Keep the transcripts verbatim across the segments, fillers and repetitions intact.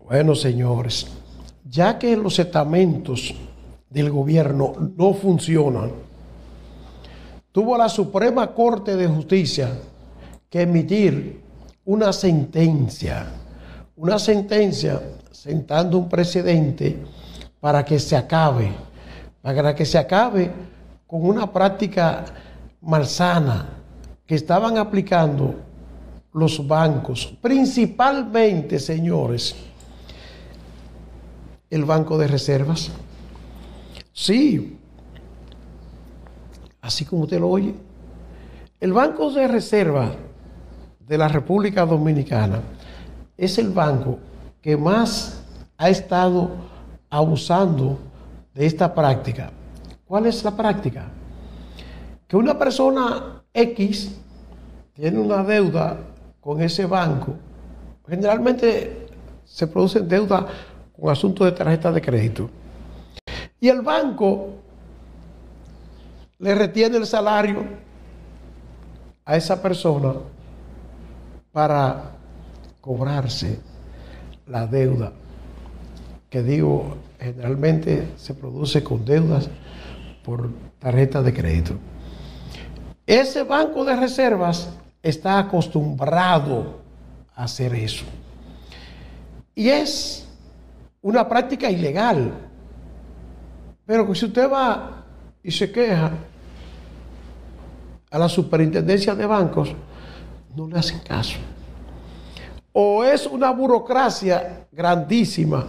Bueno, señores, ya que los estamentos del gobierno no funcionan, tuvo la Suprema Corte de Justicia que emitir una sentencia, una sentencia sentando un precedente para que se acabe, para que se acabe con una práctica malsana que estaban aplicando los bancos, principalmente, señores, el Banco de Reservas. Sí, así como usted lo oye, el Banco de Reserva de la República Dominicana es el banco que más ha estado abusando de esta práctica. ¿Cuál es la práctica? Que una persona X tiene una deuda con ese banco. Generalmente se producen deudas con asuntos de tarjeta de crédito. Y el banco le retiene el salario a esa persona para cobrarse la deuda, que digo, generalmente se produce con deudas por tarjeta de crédito. Ese Banco de Reservas está acostumbrado a hacer eso. Y es una práctica ilegal. Pero que si usted va y se queja a la superintendencia de bancos, no le hacen caso. O es una burocracia grandísima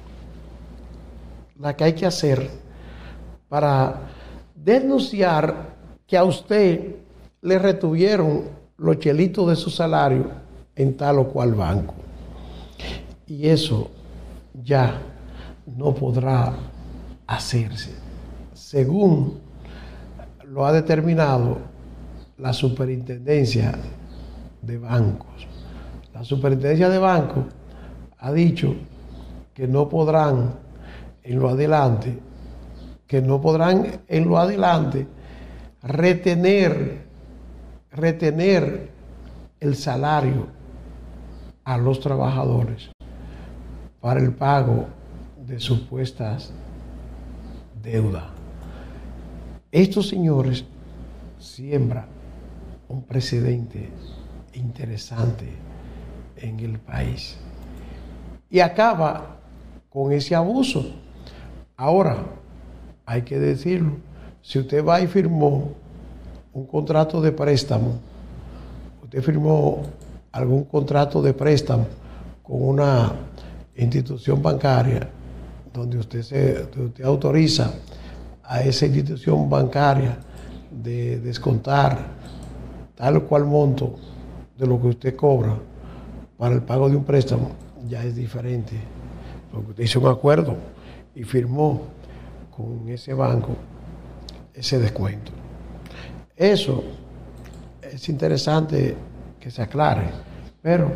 la que hay que hacer para denunciar que a usted le retuvieron los chelitos de su salario en tal o cual banco. Y eso ya no podrá hacerse, según lo ha determinado la Superintendencia de Bancos. La Superintendencia de Bancos ha dicho que no podrán en lo adelante, que no podrán en lo adelante retener, retener el salario a los trabajadores para el pago de supuestas deudas. Estos señores siembran un precedente interesante en el país y acaba con ese abuso. Ahora, hay que decirlo, si usted va y firmó un contrato de préstamo, usted firmó algún contrato de préstamo con una institución bancaria donde usted, se, donde usted autoriza a esa institución bancaria de descontar tal o cual monto de lo que usted cobra para el pago de un préstamo, ya es diferente. Porque usted hizo un acuerdo y firmó con ese banco ese descuento. Eso es interesante que se aclare, pero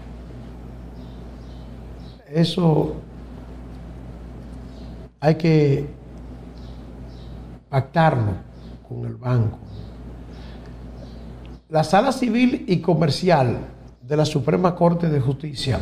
eso hay que pactarlo con el banco. La Sala Civil y Comercial de la Suprema Corte de Justicia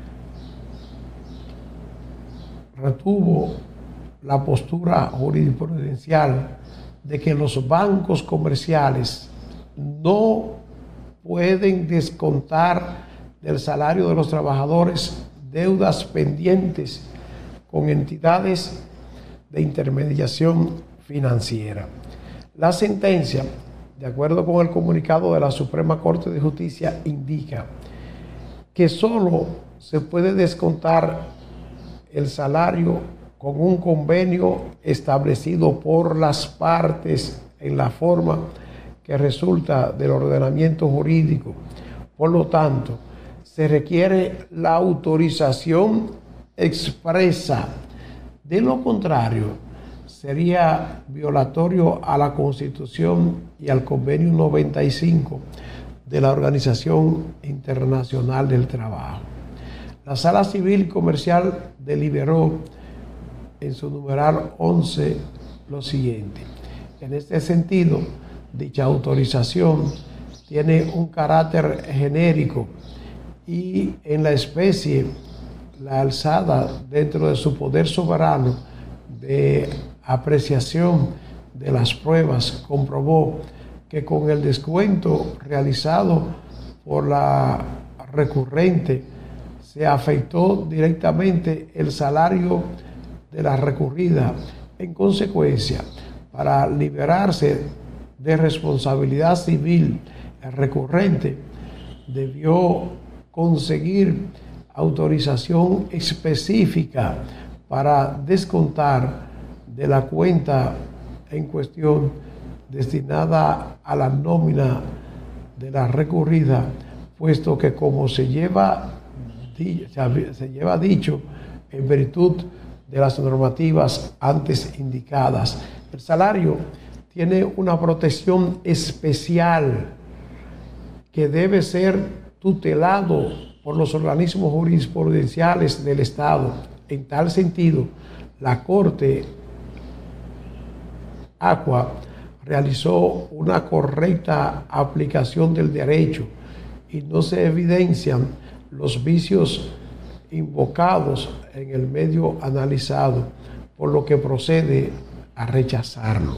retuvo la postura jurisprudencial de que los bancos comerciales no pueden descontar del salario de los trabajadores deudas pendientes con entidades de intermediación financiera. La sentencia, de acuerdo con el comunicado de la Suprema Corte de Justicia, indica que solo se puede descontar el salario con un convenio establecido por las partes en la forma que resulta del ordenamiento jurídico. Por lo tanto, se requiere la autorización expresa. De lo contrario, sería violatorio a la Constitución y al Convenio noventa y cinco de la Organización Internacional del Trabajo. La Sala Civil y Comercial deliberó en su numeral once lo siguiente: en este sentido, dicha autorización tiene un carácter genérico y en la especie la alzada dentro de su poder soberano de apreciación de las pruebas, comprobó que con el descuento realizado por la recurrente se afectó directamente el salario de la recurrida. En consecuencia, para liberarse de responsabilidad civil, el recurrente debió conseguir autorización específica para descontar de la cuenta en cuestión destinada a la nómina de la recurrida, puesto que como se lleva, se lleva dicho en virtud de las normativas antes indicadas, el salario tiene una protección especial que debe ser tutelado por los organismos jurisprudenciales del Estado. En tal sentido, la Corte Acua realizó una correcta aplicación del derecho y no se evidencian los vicios invocados en el medio analizado, por lo que procede a rechazarlo.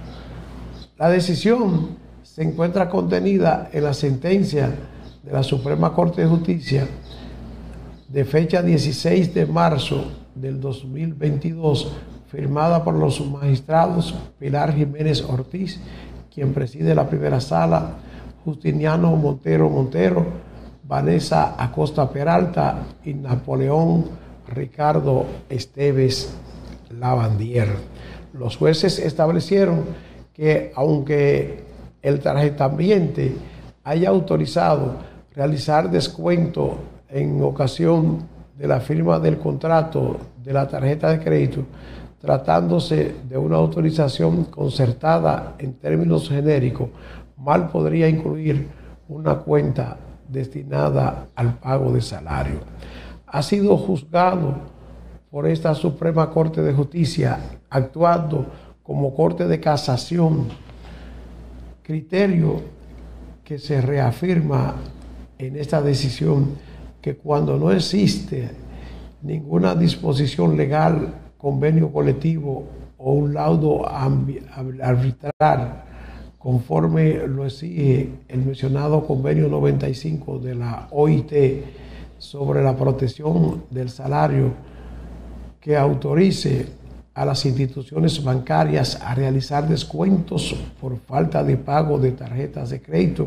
La decisión se encuentra contenida en la sentencia de la Suprema Corte de Justicia de fecha dieciséis de marzo del dos mil veintidós, firmada por los magistrados Pilar Jiménez Ortiz, quien preside la primera sala, Justiniano Montero Montero, Vanessa Acosta Peralta y Napoleón Ricardo Esteves Lavandier. Los jueces establecieron que aunque el tarjetaambiente haya autorizado realizar descuento en ocasión de la firma del contrato de la tarjeta de crédito, tratándose de una autorización concertada en términos genéricos, mal podría incluir una cuenta destinada al pago de salario. Ha sido juzgado por esta Suprema Corte de Justicia, actuando como Corte de Casación, criterio que se reafirma en esta decisión, que cuando no existe ninguna disposición legal, convenio colectivo o un laudo arbitral, conforme lo exige el mencionado convenio noventa y cinco de la O I T sobre la protección del salario, que autorice a las instituciones bancarias a realizar descuentos por falta de pago de tarjetas de crédito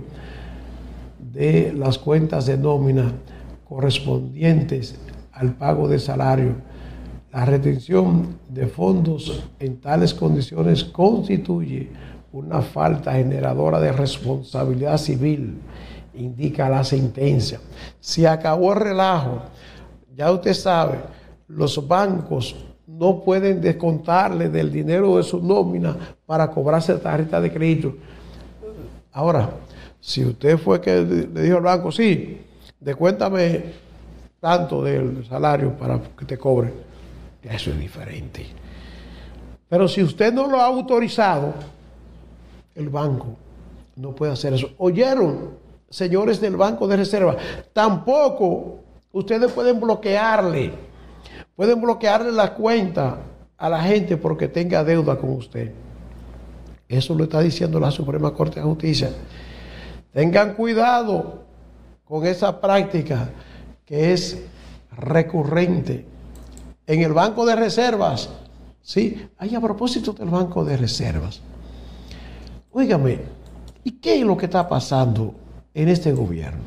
de las cuentas de nómina correspondientes al pago de salario. La retención de fondos en tales condiciones constituye una falta generadora de responsabilidad civil, indica la sentencia. Se acabó el relajo. Ya usted sabe, los bancos no pueden descontarle del dinero de su nómina para cobrarse tarjeta de crédito. Ahora, si usted fue que le dijo al banco, sí, descuéntame tanto del salario para que te cobre, eso es diferente. Pero si usted no lo ha autorizado, el banco no puede hacer eso. ¿Oyeron, señores del Banco de Reserva? Tampoco ustedes pueden bloquearle, pueden bloquearle la cuenta a la gente porque tenga deuda con usted. Eso lo está diciendo la Suprema Corte de Justicia. Tengan cuidado con esa práctica que es recurrente. En el Banco de Reservas, sí, hay a propósito del Banco de Reservas. Óigame, ¿y qué es lo que está pasando en este gobierno?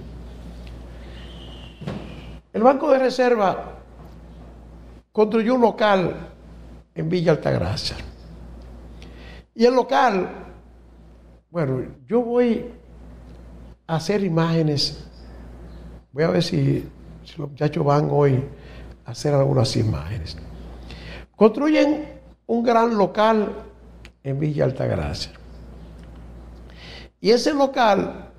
El Banco de Reservas construyó un local en Villa Altagracia. Y el local, bueno, yo voy a hacer imágenes. Voy a ver si, si los muchachos van hoy a hacer algunas imágenes. Construyen un gran local en Villa Altagracia. Y ese local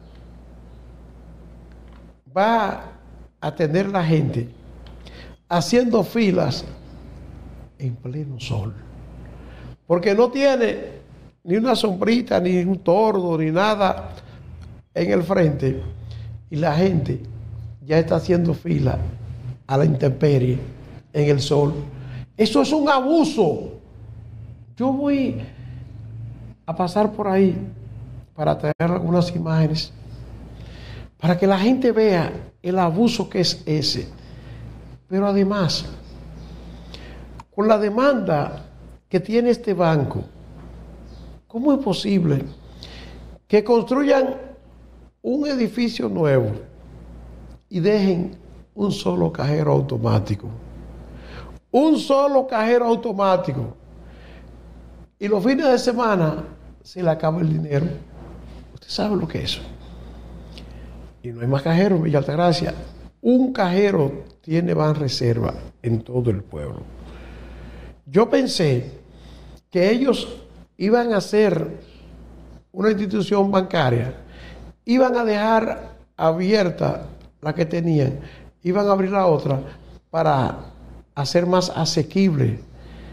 va a tener la gente haciendo filas en pleno sol. Porque no tiene ni una sombrita, ni un tordo, ni nada en el frente. Y la gente ya está haciendo fila a la intemperie, en el sol. Eso es un abuso. Yo voy a pasar por ahí para traer algunas imágenes para que la gente vea el abuso que es ese. Pero además, con la demanda que tiene este banco, ¿cómo es posible que construyan un edificio nuevo y dejen un solo cajero automático? Un solo cajero automático. Y los fines de semana se le acaba el dinero. Usted sabe lo que es eso. Y no hay más cajeros en Villa Altagracia. Un cajero tiene Banreserva en todo el pueblo. Yo pensé que ellos iban a hacer una institución bancaria, iban a dejar abierta la que tenían, iban a abrir la otra para hacer más asequible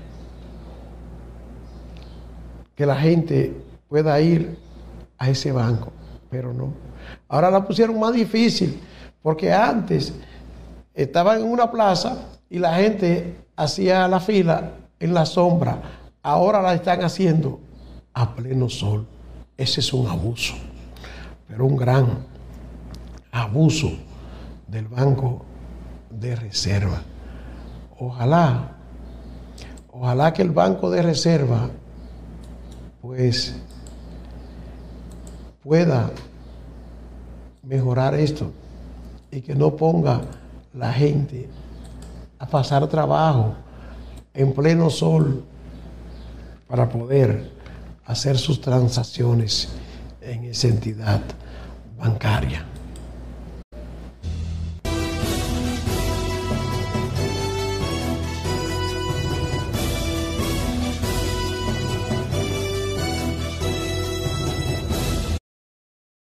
que la gente pueda ir a ese banco, pero no. Ahora la pusieron más difícil, porque antes estaban en una plaza y la gente hacía la fila en la sombra. Ahora la están haciendo a pleno sol. Ese es un abuso, pero un gran abuso del Banco de Reserva. Ojalá, ojalá que el Banco de Reserva pues pueda mejorar esto y que no ponga la gente a pasar trabajo en pleno sol para poder hacer sus transacciones en esa entidad bancaria.